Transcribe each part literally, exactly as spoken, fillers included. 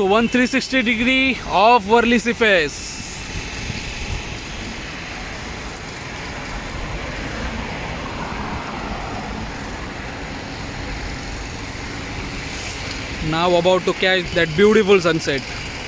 So one three sixty degree of Worli surface. Now about to catch that beautiful sunset.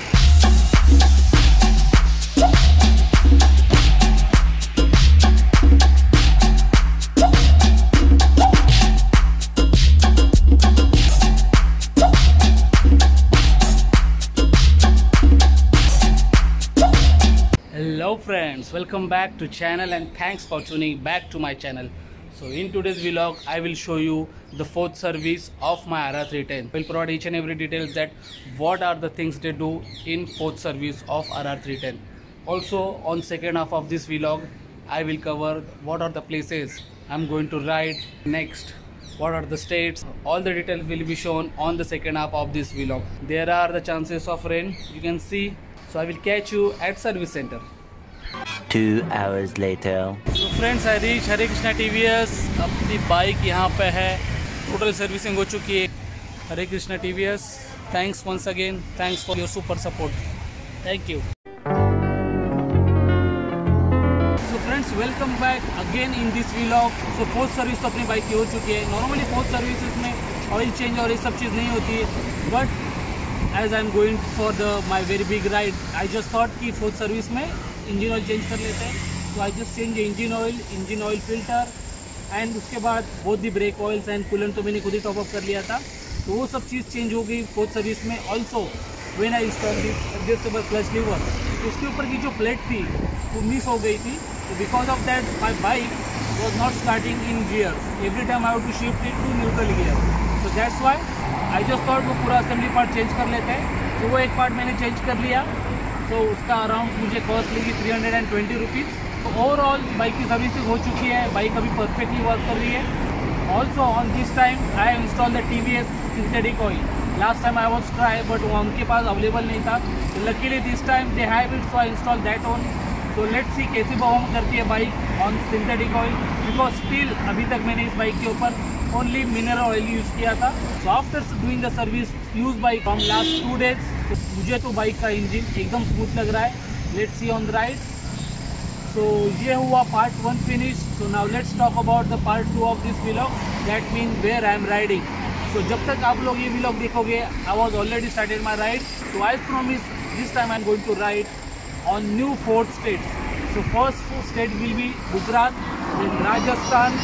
Hello friends, welcome back to channel and thanks for tuning back to my channel. So in today's vlog I will show you the fourth service of my R R three ten. I will provide each and every details that what are the things they do in fourth service of R R three ten. Also on second half of this vlog I will cover what are the places I'm going to ride next, what are the states. All the details will be shown on the second half of this vlog. There are the chances of rain, you can see. So I will catch you at service center. Two hours later. So friends, I reach Hare Krishna T V S. अपनी bike यहाँ पे है, total servicing हो चुकी है. Hare Krishna T V S, thanks once again, thanks for your super support, thank you. So friends, welcome back again in this vlog. So fourth service तो अपनी bike की हो चुकी है. नॉर्मली फोर्थ सर्विस में ऑयल चेंज और ये सब चीज़ नहीं होती है, but as I am going for the my very big ride, I just thought कि फोर्थ सर्विस में इंजन ऑयल चेंज कर लेते हैं. तो I just change engine oil, engine oil filter and उसके बाद both the brake oils and coolant तो मैंने खुद ही टॉपअप कर लिया था. तो वो सब चीज़ चेंज हो गई फोर्थ सर्विस में. Also when I install this adjustable clutch lever, उसके ऊपर की जो प्लेट थी वो मिस हो गई थी. तो because of that my bike was not starting in gear. Every time I have to shift it to neutral gear. So that's why I just thought वो पूरा असेंबली पार्ट चेंज कर लेते हैं. तो वो एक पार्ट मैंने चेंज कर लिया. तो उसका अराउंड मुझे कॉस्ट लगी three hundred and twenty rupees. तो ओवरऑल बाइक की सर्विसिंग हो चुकी है. बाइक अभी परफेक्टली वर्क कर रही है. Also on this time I install the T V S synthetic oil. Last time I was try but वो उनके पास अवेलेबल नहीं था. तो luckily this time they have it, so I install that on. So let's see कैसे perform करती है bike on synthetic oil. Because still अभी तक मैंने इस बाइक के ऊपर ओनली मिनरल ऑयल यूज़ किया था. So after doing the service use bike from last two days, मुझे तो बाइक का इंजन एकदम स्मूथ लग रहा है. Let's see on the ride. So ये हुआ part one finish. So now let's talk about the part two of this vlog, that mean where I am riding. So जब तक आप लोग ये व्लॉग देखोगे, I was already started my ride. So I promise this time I am going to ride on new fourth states. So first state will be Gujarat, then Rajasthan,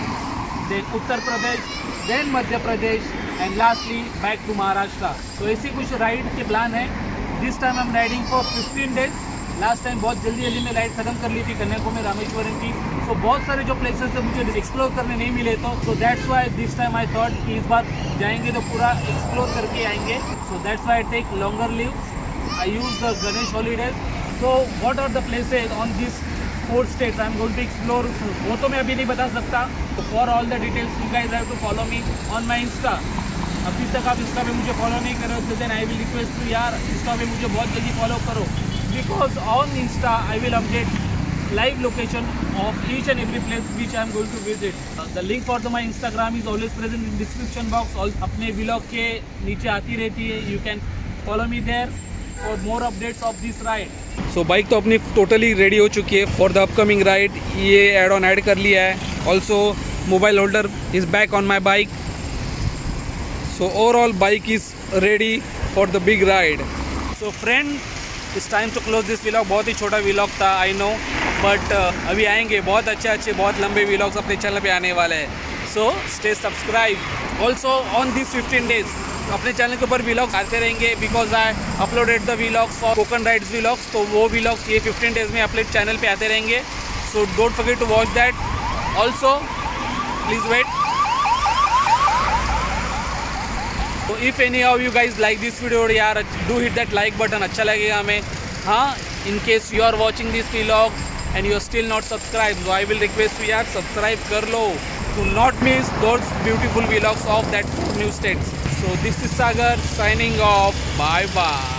then Uttar Pradesh, then Madhya Pradesh and lastly back to Maharashtra. तो ऐसी कुछ ride के plan है. This time I am riding for fifteen days. Last time बहुत जल्दी जल्दी में ride खत्म कर ली थी कन्याकुमारी रामेश्वरम की. सो बहुत सारे जो प्लेसेस थे मुझे एक्सप्लोर करने नहीं मिले. तो so that's why this time I thought कि इस बार जाएंगे तो पूरा एक्सप्लोर करके आएंगे. So that's why I take longer leaves. I use the Ganesh holidays. So what are the places on this four states I am going to explore, वो तो मैं अभी नहीं बता सकता. For all the details you guys have to follow me on my insta. अभी तक आप इंस्टा पे मुझे फॉलो नहीं कर रहे हो तो then I will request to यार इंस्टा पे मुझे बहुत जल्दी फॉलो करो. Because on insta I will update live location of each and every place which I am going to visit. The link for the my Instagram is always present in description box. और अपने vlog के नीचे आती रहती है. You can follow me there for more updates of this ride. So bike तो अपनी totally ready हो चुकी है फॉर द अपकमिंग राइड. ये एड ऑन ऐड कर लिया है. Also mobile holder is back on my bike. So overall bike is ready for the big ride. So friend, it's time to close this vlog. बहुत ही छोटा vlog था I know, but अभी आएंगे बहुत अच्छे अच्छे बहुत लंबे व्लॉग्स अपने चैनल पे आने वाले हैं. So stay subscribe. Also on this fifteen days अपने चैनल के ऊपर व्लॉग्स आते रहेंगे. Because I uploaded the vlogs for Konkan rides vlogs. तो वो व्लॉग्स ये फिफ्टीन डेज में अपने चैनल पे आते रहेंगे. So don't forget to watch that. Also please wait. तो if any of you guys like this video यार, do hit that like button. अच्छा लगेगा हमें. हाँ, in case you are watching this vlog and you are still not subscribe, so I will request you यार subscribe कर लो to not miss those beautiful vlogs of that new states. So this is Sagar signing off. Bye bye.